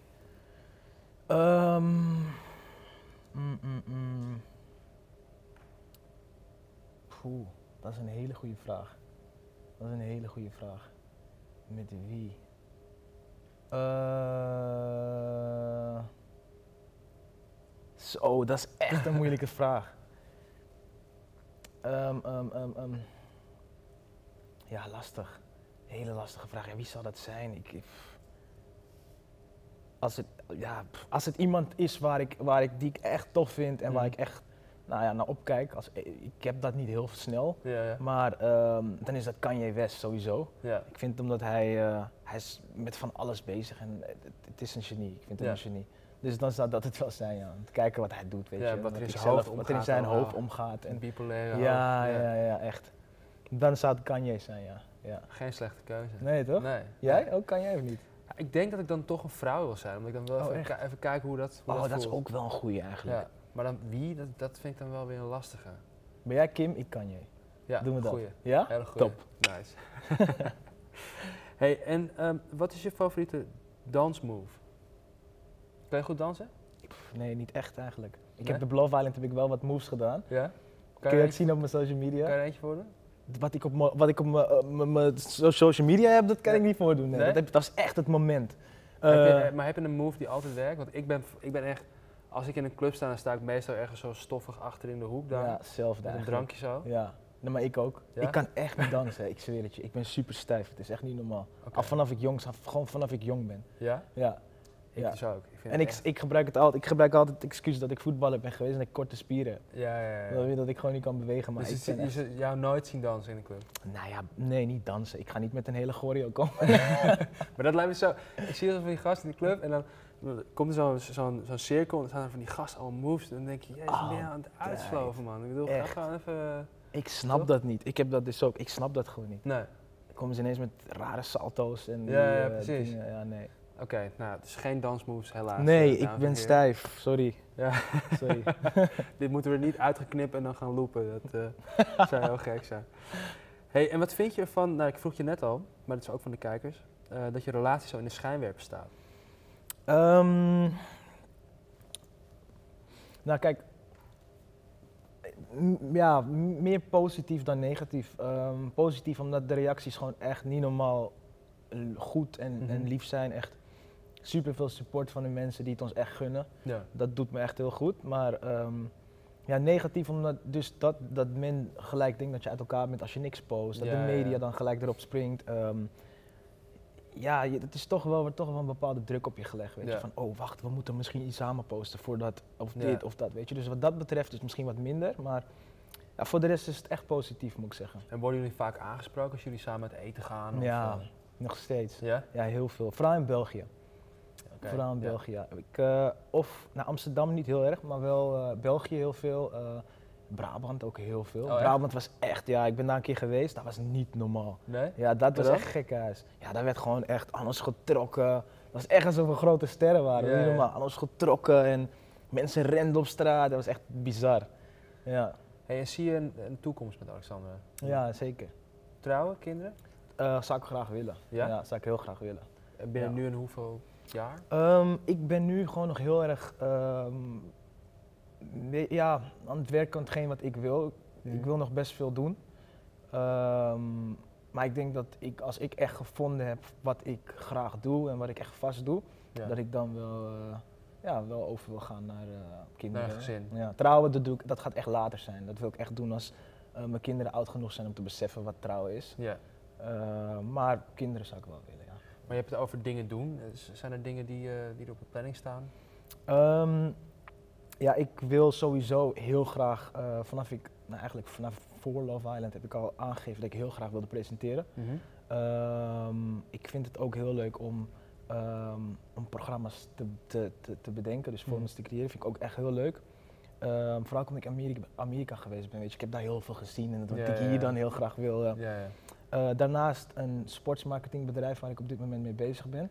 Um, mm, mm, mm. Poeh, dat is een hele goede vraag. Dat is een hele goede vraag. Met wie? Uh, zo, dat is echt een moeilijke vraag. Um, um, um, um. Ja, lastig. Hele lastige vraag. Ja, wie zou dat zijn? Ik, ik, als, het, ja, als het iemand is waar ik, waar ik, die ik echt tof vind en mm. waar ik echt nou ja, naar opkijk. Als, ik heb dat niet heel snel, ja, ja. maar um, dan is dat Kanye West sowieso. Ja. Ik vind omdat hij, uh, hij is met van alles bezig en het, het is een genie. Ik vind hem ja. een genie. Dus dan zou dat het wel zijn, ja. Om te kijken wat hij doet, weet ja, je. Wat er in zijn, zelf hoofd, omgaat, wat er in zijn al, hoofd omgaat. En bipolaire ja, hoofd. Ja, ja, ja, echt. Dan zou het Kanye zijn, ja. ja. Geen slechte keuze. Nee, toch? Nee. Jij? Ook Kanye of niet? Ja, ik denk dat ik dan toch een vrouw wil zijn, omdat ik dan wel oh, even, ki- even kijken hoe dat hoe Oh, dat, dat voelt. is ook wel een goeie eigenlijk. Ja. Maar dan wie, dat, dat vind ik dan wel weer een lastige. Ben jij Kim, ik Kanye? Ja, doen we dat. Goeie. Ja? Hele goeie. Top. Nice. Hey, en um, wat is je favoriete dansmove? Kan je goed dansen? Pff, nee, niet echt eigenlijk. Ik Nee? heb op Love Island heb ik wel wat moves gedaan. Ja? Kan, Kan je je het zien op mijn social media? Kan je er eentje voor doen? Wat ik op mijn wat ik op mijn, uh, mijn social media heb, dat kan Nee. ik niet voordoen. Nee. Nee? Dat, heb, dat is echt het moment. Uh, heb je, Uh, maar heb je een move die altijd werkt? Want ik ben, ik ben echt, als ik in een club sta, dan sta ik meestal ergens zo stoffig achter in de hoek daar. ja, zelf Met een drankje zo. Ja, nee, maar ik ook. Ja? Ik kan echt niet dansen, ik zweer het je. Ik ben super stijf, het is echt niet normaal. Okay. Al vanaf ik jong, gewoon vanaf ik jong ben. Ja? Ja. Ik ja. dus ook. Ik vind En het ik, echt... ik, gebruik het altijd, ik gebruik altijd het excuus dat ik voetballer ben geweest en dat ik korte spieren heb. Ja, ja, ja. Dat, weet dat ik gewoon niet kan bewegen, maar dus ik je, ben je, echt... je jou nooit zien dansen in een club? Nou ja, nee, niet dansen. Ik ga niet met een hele choreo komen. Maar dat lijkt me zo, ik zie dat van die gasten in de club en dan komt er zo'n zo'n zo'n cirkel en dan staan er van die gasten allemaal moves en dan denk je, jezus, Oh, ben je aan het uitsloven, man. Ik bedoel, ga echt. gewoon even... Ik snap Toch? dat niet. Ik heb dat dus ook. Ik snap dat gewoon niet. Nee. Dan komen ze ineens met rare salto's en die, Ja, ja, uh, precies. dingen. Ja, nee. Oké, okay, nou, dus geen dansmoves helaas. Nee, uh, ik dames en ben heren. stijf. Sorry. Ja. Sorry. Dit moeten we er niet uitgeknippen en dan gaan loopen. Dat uh, zou heel gek zijn. Hey, en wat vind je ervan, nou ik vroeg je net al, maar dat is ook van de kijkers, uh, dat je relatie zo in de schijnwerper staat? Um, nou kijk, m- ja, m- meer positief dan negatief. Um, positief omdat de reacties gewoon echt niet normaal uh, goed en, Mm-hmm. en lief zijn. Echt super veel support van de mensen die het ons echt gunnen. Ja. Dat doet me echt heel goed. Maar um, ja, negatief omdat dus dat, dat men gelijk denkt dat je uit elkaar bent als je niks post. Dat Ja, de media ja. dan gelijk erop springt. Um, ja, je, het is toch wel, wordt toch wel een bepaalde druk op je gelegd. Weet Ja. je? Van, oh wacht, we moeten misschien iets samen posten voor dat, of Ja. dit of dat. Weet je? Dus wat dat betreft is het misschien wat minder. Maar ja, voor de rest is het echt positief, moet ik zeggen. En worden jullie vaak aangesproken als jullie samen uit eten gaan? Of, Ja, uh, nog steeds. ja? Ja, heel veel. Vooral in België. Okay. Vooral in ja. België, ja. Ik, uh, of naar Amsterdam niet heel erg, maar wel uh, België heel veel. Uh, Brabant ook heel veel. Oh, echt? Brabant was echt, ja, ik ben daar een keer geweest, dat was niet normaal. Nee? Ja, dat was Waarom? echt gekhuis. Ja, daar werd gewoon echt aan ons getrokken. Dat was echt alsof we grote sterren waren, Ja, niet ja. normaal. Aan ons getrokken en mensen renden op straat, dat was echt bizar. Ja. Hey, en zie je een, een toekomst met Alexandra? Ja, zeker. Trouwen, kinderen? Uh, zou ik graag willen. Ja? Ja, zou ik heel graag willen. En binnen Ja. nu en hoeveel jaar? Um, ik ben nu gewoon nog heel erg um, ja, aan het werken aan hetgeen wat ik wil. Hmm. Ik wil nog best veel doen. Um, maar ik denk dat ik, als ik echt gevonden heb wat ik graag doe en wat ik echt vast doe, ja. dat ik dan wel, uh, ja, wel over wil gaan naar uh, kinderen. Naar gezin. Ja, trouwen, dat, doe ik, dat gaat echt later zijn. Dat wil ik echt doen als uh, mijn kinderen oud genoeg zijn om te beseffen wat trouwen is. Ja. Uh, maar kinderen zou ik wel willen, ja. Maar je hebt het over dingen doen. Zijn er dingen die, uh, die er op de planning staan? Um, ja, ik wil sowieso heel graag, uh, vanaf ik, nou eigenlijk vanaf voor Love Island heb ik al aangegeven dat ik heel graag wilde presenteren. Mm-hmm. um, ik vind het ook heel leuk om, um, om programma's te, te, te, te bedenken, dus formats mm-hmm. te creëren, vind ik ook echt heel leuk. Um, vooral omdat ik Amerika, Amerika geweest ben, weet je, ik heb daar heel veel gezien en dat ja, ik hier ja. dan heel graag wil. Uh, ja, ja. Uh, daarnaast een sportsmarketingbedrijf waar ik op dit moment mee bezig ben.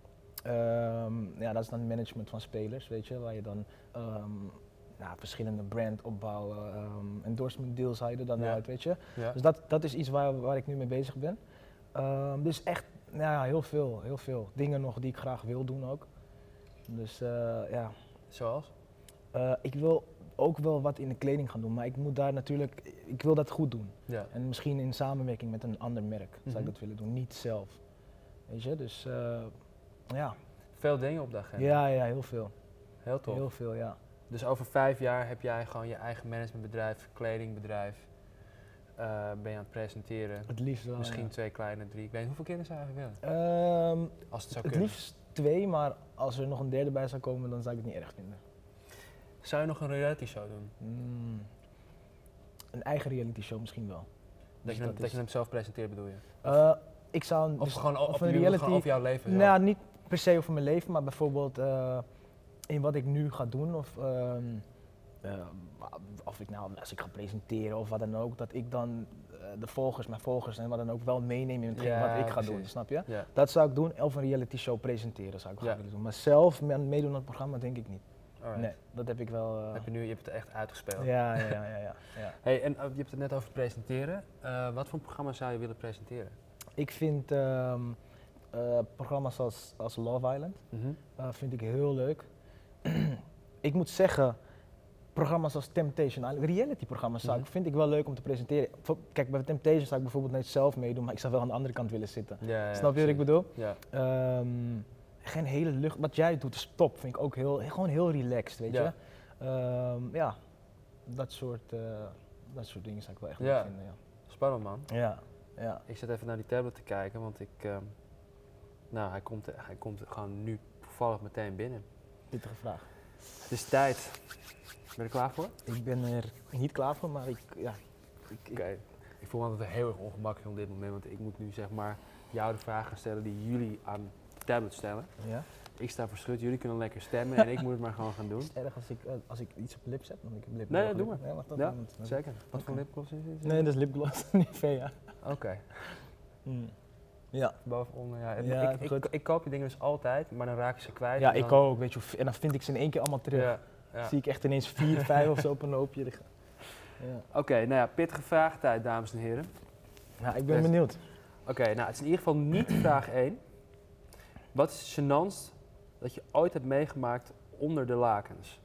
Um, ja, dat is dan management van spelers, weet je, waar je dan um, ja, verschillende brand opbouwen, um, endorsement deals haal je er dan ja. uit, weet je. Ja. Dus dat, dat is iets waar, waar ik nu mee bezig ben. Um, dus echt, nou ja, heel veel, heel veel dingen nog die ik graag wil doen ook. Dus uh, ja. Zoals? Uh, ik wil ook wel wat in de kleding gaan doen, maar ik moet daar natuurlijk, ik wil dat goed doen. Ja. En misschien in samenwerking met een ander merk zou mm-hmm. ik dat willen doen, niet zelf. Weet je, dus uh, ja. Veel dingen op de agenda? Ja, ja, heel veel. Heel tof. Heel veel, ja. Dus over vijf jaar heb jij gewoon je eigen managementbedrijf, kledingbedrijf, uh, ben je aan het presenteren? Het liefst wel, Misschien ja. twee kleine, drie, ik weet niet, hoeveel kinderen zou je eigenlijk willen? Um, als het zou het kunnen. liefst twee, maar als er nog een derde bij zou komen, dan zou ik het niet erg vinden. Zou je nog een reality show doen? Mm, een eigen reality show misschien wel. Dat, dus je, hem, dat, dat je hem zelf presenteert bedoel je? Uh, ik zou een, of dus, gewoon, of of een je reality, gewoon over jouw leven? Nou ja, niet per se over mijn leven, maar bijvoorbeeld uh, in wat ik nu ga doen. Of, um, uh, of ik nou, als ik ga presenteren of wat dan ook, dat ik dan uh, de volgers, mijn volgers en wat dan ook wel meeneem in hetgeen ja, wat ik ga precies. doen, snap je? Ja. Dat zou ik doen, of een reality show presenteren zou ik ja. graag willen doen. Maar zelf meedoen aan het programma denk ik niet. Alright. Nee, dat heb ik wel. Uh... Heb je nu, je hebt het echt uitgespeeld. Ja, ja, ja, ja, ja, ja. Hey, en uh, je hebt het net over presenteren. Uh, wat voor programma zou je willen presenteren? Ik vind um, uh, programma's als, als Love Island Mm-hmm. uh, vind ik heel leuk. Ik moet zeggen, programma's als Temptation Island, reality-programma's zou Mm-hmm. ik, vind ik wel leuk om te presenteren. Kijk, bij Temptation zou ik bijvoorbeeld niet zelf meedoen, maar ik zou wel aan de andere kant willen zitten. Ja, ja, Snap je wat ik bedoel? Ja. Um, geen hele lucht. Wat jij doet is top, vind ik ook heel, gewoon heel relaxed, weet ja. je. Um, ja, dat soort, uh, dat soort dingen zou ik wel echt ja. leuk vinden. Ja. Spannend man. Ja, ja. Ik zit even naar die tablet te kijken, want ik, um, nou hij komt, hij komt gewoon nu toevallig meteen binnen. Pittige vraag. Het is tijd. Ben je er klaar voor? Ik ben er niet klaar voor, maar ik, ja. Ik, Oké. Okay. Ik voel me altijd heel erg ongemakkelijk op dit moment, want ik moet nu zeg maar jou de vragen stellen die jullie aan de tablet stellen. Ja. Ik sta voor schut, jullie kunnen lekker stemmen en ik moet het maar gewoon gaan doen. Is het erg als ik, uh, als ik iets op lips heb? Want ik heb lip nee, lip doe maar. Ja, dat ja dan, dan, zeker. Wat okay. voor lipgloss is dit? Nee, dat is lipgloss, Nivea. Oké. Okay. Mm. Ja. Bovenonder, ja. ja ik, ik, ik, ik koop je dingen dus altijd, maar dan raak je ze kwijt. Ja, dan... ik ook, weet je. En dan vind ik ze in één keer allemaal terug. Ja, ja. Zie ik echt ineens vier, vijf of zo op een loopje. Ja. Oké, okay, nou ja, pittige vraagtijd, dames en heren. Ja, ik ben Best. benieuwd. Oké, okay, nou het is in ieder geval niet vraag één. Wat is het gênantst dat je ooit hebt meegemaakt onder de lakens?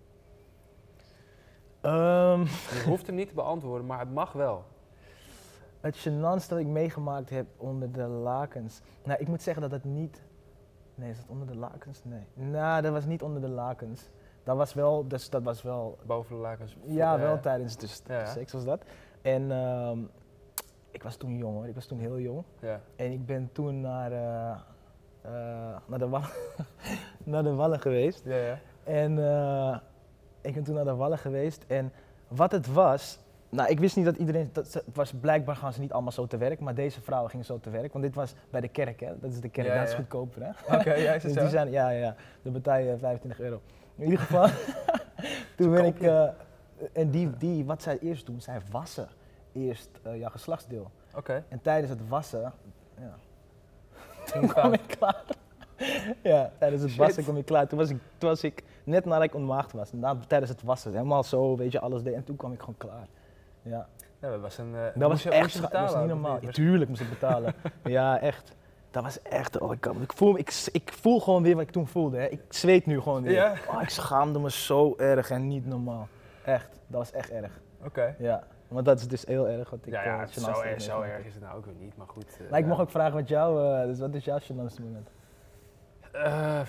Um. Je hoeft hem niet te beantwoorden, maar het mag wel. Het gênantste dat ik meegemaakt heb onder de lakens. Nou, ik moet zeggen dat het niet. Nee, is dat onder de lakens? Nee. Nou, dat was niet onder de lakens. Dat was wel. Dus dat was wel. Boven de lakens? Ja, wel uh, tijdens de st- ja. seks was dat. En um, ik was toen jong hoor. Ik was toen heel jong. Ja. En ik ben toen naar, uh, uh, naar, de, wallen naar de Wallen geweest. Ja, ja. En uh, ik ben toen naar de Wallen geweest. En wat het was. Nou, ik wist niet dat iedereen, dat het was blijkbaar gaan ze niet allemaal zo te werk, maar deze vrouwen gingen zo te werk, want dit was bij de kerk, hè? Dat is de kerk, ja, dat is ja. goedkoper, hè? Oké, okay, ja, is het dus zo? die zijn, ja, ja, de betaal je vijfentwintig euro. In ieder geval, toen ben ik, uh, en die, die, wat zij eerst doen, zij wassen eerst uh, jouw geslachtsdeel. Oké. Okay. En tijdens het wassen, ja, toen kwam ik klaar. Ja, tijdens het Shit. wassen kwam ik klaar. Toen was ik, toen was ik net nadat ik ontmaagd was, na, tijdens het wassen, helemaal zo, weet je, alles deed en toen kwam ik gewoon klaar. Ja. Ja, dat was een... Uh, dat was echt, moest je betalen, dat was niet normaal. Niet? Tuurlijk moest ik betalen. Ja, echt. Dat was echt, oh, ik, ik, voel, ik, ik voel gewoon weer wat ik toen voelde. Hè. Ik zweet nu gewoon weer. Ja? Oh, ik schaamde me zo erg en niet normaal. Echt, dat was echt erg. Oké. Okay. Ja, want dat is dus heel erg wat ik... Ja, ja, uh, zo, erg, zo erg is het nou ook weer niet, maar goed. Uh, maar ik ja. mag ook vragen wat jou, uh, dus wat is jouw gênantste moment? Uh,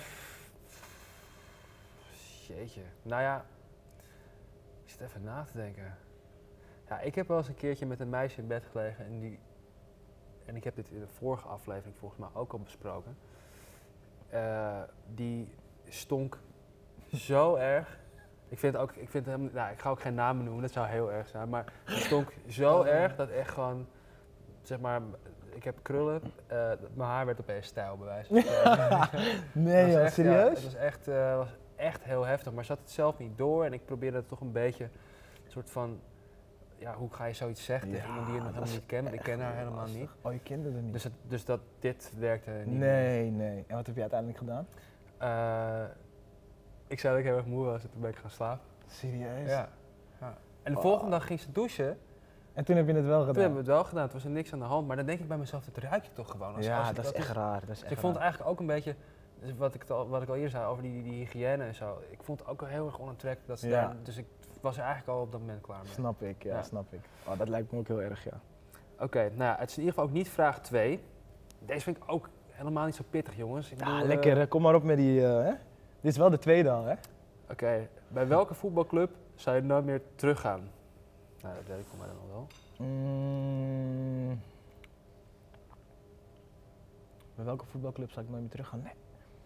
jeetje, nou ja, ik zit even na te denken. Ja, ik heb wel eens een keertje met een meisje in bed gelegen en die... En ik heb dit in de vorige aflevering volgens mij ook al besproken. Uh, die stonk zo erg. Ik vind ook, ik vind hem, nou, ik ga ook geen namen noemen, dat zou heel erg zijn. Maar die stonk zo oh. erg dat echt gewoon, zeg maar, ik heb krullen, uh, mijn haar werd opeens stijl bij wijze van spreken. Nee joh, echt, serieus? Ja, het was echt, uh, was echt heel heftig, maar ze had het zelf niet door en ik probeerde het toch een beetje, een soort van... Ja, hoe ga je zoiets zeggen tegen ja, iemand die je nog helemaal niet kent? Ik ken haar helemaal lastig. niet. Oh, je kende haar niet? Dus, het, dus dat dit werkte niet Nee, meer. nee. En wat heb je uiteindelijk gedaan? Uh, ik zei dat ik heel erg moe was en toen ben ik gaan slapen. Serieus? Ja. ja. En de oh. volgende dag ging ze douchen. En toen heb je het wel gedaan? Toen hebben we het wel gedaan. Toen was er niks aan de hand. Maar dan denk ik bij mezelf, dat ruik je toch gewoon. Als, ja, als dat, dat is echt is. raar. Dat is dus echt ik vond raar. het eigenlijk ook een beetje... Dus wat, ik al, wat ik al eerder zei over die, die hygiëne en zo. Ik vond het ook heel erg onaantrekkelijk dat ze ja. daar... Dus ik was er eigenlijk al op dat moment klaar mee. Snap ik, ja, ja. snap ik. Oh, dat lijkt me ook heel erg, ja. Oké, okay, nou ja, het is in ieder geval ook niet vraag twee. Deze vind ik ook helemaal niet zo pittig, jongens. Ik bedoel, ja, lekker. Uh, Kom maar op met die... Uh, hè? Dit is wel de tweede al, hè? Oké, okay. Bij welke voetbalclub zou je nooit meer teruggaan? Nou, dat weet ik voor mij dan al wel. Mm. Bij welke voetbalclub zou ik nooit meer teruggaan? Nee.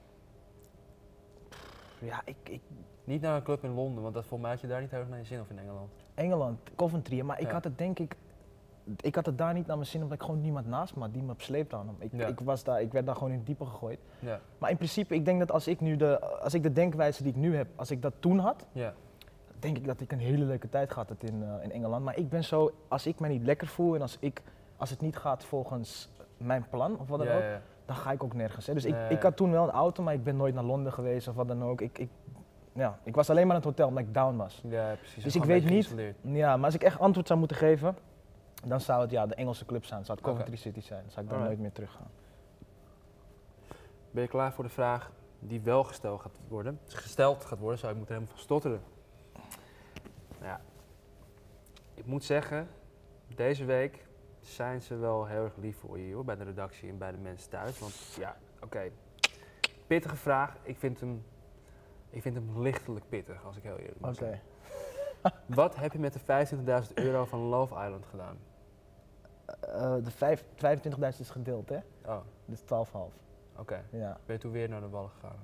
Ja, ik, ik... Niet naar een club in Londen, want dat volgens mij had je daar niet heel erg naar je zin of in Engeland. Engeland, Coventry, maar ik ja. had het denk ik... Ik had het daar niet naar mijn zin, omdat ik gewoon niemand naast me had die me op sleepte aan hem. Ik, ja. ik, was daar, ik werd daar gewoon in het diepe gegooid. Ja. Maar in principe, ik denk dat als ik nu de, als ik de denkwijze die ik nu heb, als ik dat toen had, ja. denk ik dat ik een hele leuke tijd gehad had in, uh, in Engeland. Maar ik ben zo, als ik me niet lekker voel en als, ik, als het niet gaat volgens mijn plan of wat dan ja, ook, ja. dan ga ik ook nergens. Hè. Dus nee. ik, ik had toen wel een auto, maar ik ben nooit naar Londen geweest of wat dan ook. Ik, ik, ja, ik was alleen maar in het hotel omdat ik down was. Ja, precies. Dus ik weet niet, ja, maar als ik echt antwoord zou moeten geven, dan zou het ja, de Engelse club zijn. Zou het Coventry okay. City zijn. Dan zou ik daar nooit meer terug gaan. Ben je klaar voor de vraag die wel gesteld gaat worden? Gesteld gaat worden, zou ik moeten helemaal van stotteren. Nou ja, ik moet zeggen, deze week zijn ze wel heel erg lief voor je hoor, bij de redactie en bij de mensen thuis. Want ja, oké, okay. pittige vraag. Ik vind hem, ik vind hem lichtelijk pittig, als ik heel eerlijk moet zijn. Okay. Wat heb je met de vijfentwintigduizend euro van Love Island gedaan? Uh, de vijfentwintigduizend is gedeeld, hè? Oh. Dus twaalf komma vijf. Oké. Okay. Ja. Ben je toen weer naar de ballen gegaan?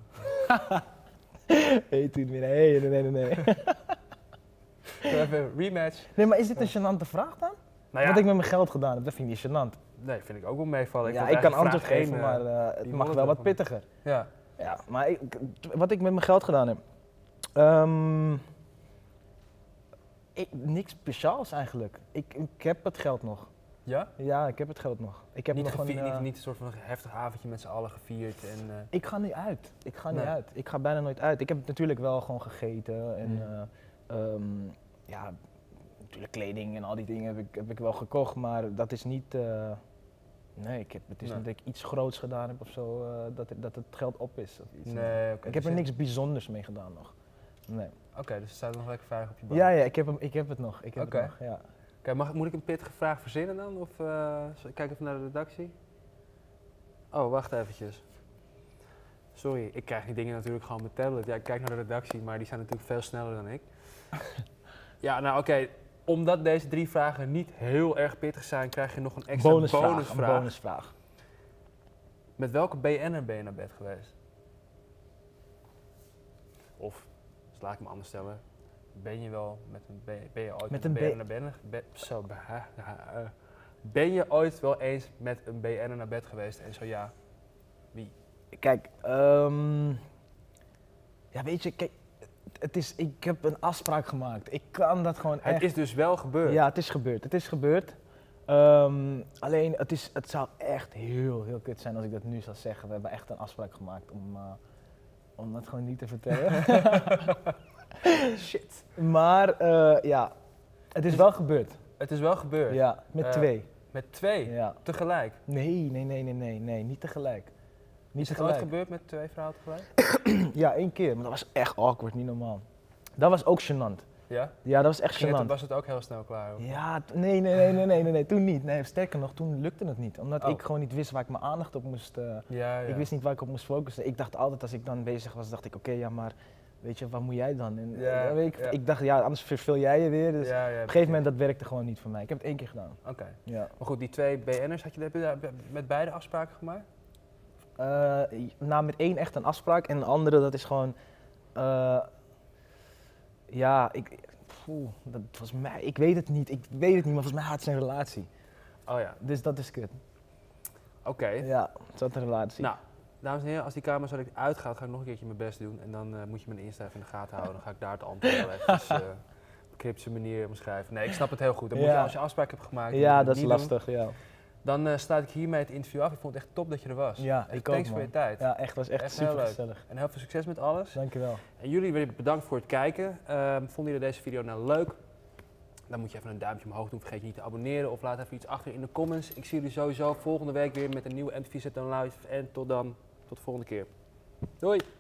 Hey, toen weer, nee, nee, nee, nee. Even een rematch. Nee, maar is dit een gênante vraag dan? Nou ja. Wat ik met mijn geld gedaan heb, dat vind ik niet gênant. Nee, vind ik ook wel meevallen. Ik ja, ik kan antwoord geven, maar uh, het mag wel wat pittiger. Ja. Ja, maar ik, wat ik met mijn geld gedaan heb... Um, ik, niks speciaals eigenlijk. Ik, ik heb het geld nog. Ja? Ja, ik heb het geld nog. Ik heb niet, nog een, uh, niet, niet een soort van heftig avondje met z'n allen gevierd? En, uh... Ik ga niet uit. Ik ga nee. niet uit. Ik ga bijna nooit uit. Ik heb natuurlijk wel gewoon gegeten en mm. uh, um, ja, natuurlijk kleding en al die dingen heb ik, heb ik wel gekocht, maar dat is niet... Uh, nee, ik heb, het is nee. niet dat ik iets groots gedaan heb of zo, uh, dat, dat het geld op is of iets. Nee, okay, ik heb dus er niks bijzonders mee gedaan nog. Nee. Oké, okay, dus het staat nog lekker veilig op je bank? Ja, ja, ik heb, hem, ik heb het nog. Ik heb okay. het nog, ja. Okay, mag, moet ik een pittige vraag verzinnen dan? Of uh, kijk even naar de redactie. Oh, wacht eventjes. Sorry, ik krijg die dingen natuurlijk gewoon met tablet. Ja, ik kijk naar de redactie, maar die zijn natuurlijk veel sneller dan ik. Ja, nou oké. Okay. Omdat deze drie vragen niet heel erg pittig zijn, krijg je nog een extra bonusvraag. bonusvraag. Een bonusvraag. Met welke B N'er ben je naar bed geweest? Of, dus laat ik me anders stellen. Ben je wel met een ben je, ben je ooit met, met een, een B N'er naar bed ben, zo, uh, ben je ooit wel eens met een B N'er naar bed geweest en zo ja, wie? Kijk, um, ja weet je, kijk, het is, ik heb een afspraak gemaakt. Ik kan dat gewoon echt. Het is dus wel gebeurd? Ja, het is gebeurd. Het is gebeurd. Um, alleen, het, is, het zou echt heel, heel kut zijn als ik dat nu zou zeggen. We hebben echt een afspraak gemaakt om, uh, om dat gewoon niet te vertellen. Shit. Maar uh, ja, het is wel gebeurd. Het is wel gebeurd. Ja, met Uh, twee. Met twee? Ja. Tegelijk? Nee, nee, nee, nee, nee, nee, niet tegelijk. Niet is het tegelijk. ooit gebeurd met twee vrouwen tegelijk? Ja, één keer, maar dat was echt awkward, niet normaal. Dat was ook gênant. Ja? Ja, dat was echt Ging gênant. het, was het ook heel snel klaar? Of? Ja, t- nee, nee, nee, nee, nee, nee, nee, toen niet. Nee, sterker nog, toen lukte het niet. Omdat Oh. ik gewoon niet wist waar ik mijn aandacht op moest... Uh, Ja, ja. Ik wist niet waar ik op moest focussen. Ik dacht altijd als ik dan bezig was, dacht ik, oké, okay, ja, maar weet je, wat moet jij dan? En, Ja, uh, weet ik, ja. ik dacht, ja, anders verveel jij je weer. Dus ja, ja, op een gegeven moment, dat werkte gewoon niet voor mij. Ik heb het één keer gedaan. Oké. Okay. Ja. Maar goed, die twee B N'ers, had je, heb je daar met beide afspraken gemaakt? Uh, nou, met één echt een afspraak en de andere, dat is gewoon... Uh, ja, ik... Poeh, dat was mij, ik weet het niet, ik weet het niet, maar volgens mij had ze een relatie. Oh ja. Dus dat is kut. Oké. Okay. Ja, ze had een relatie. Nou, dames en heren, als die camera zo direct uitgaat, ga ik nog een keertje mijn best doen. En dan uh, moet je mijn Insta even in de gaten houden. Dan ga ik daar het antwoord wel even uh, op cryptische manier omschrijven. Nee, ik snap het heel goed. Dan moet ja. je, als je afspraak hebt gemaakt, ja, dat is lastig, doen. Ja. Dan uh, sluit ik hiermee het interview af. Ik vond het echt top dat je er was. Ja, echt, ik thanks ook, voor je tijd. Ja, echt, was echt, echt super leuk. gezellig. En heel veel succes met alles. Dankjewel. En jullie weer bedankt voor het kijken. Uh, vonden jullie deze video nou leuk? Dan moet je even een duimpje omhoog doen. Vergeet je niet te abonneren of laat even iets achter in de comments. Ik zie jullie sowieso volgende week weer met een nieuwe M T V Zet Dan Live. En tot dan, tot de volgende keer. Doei!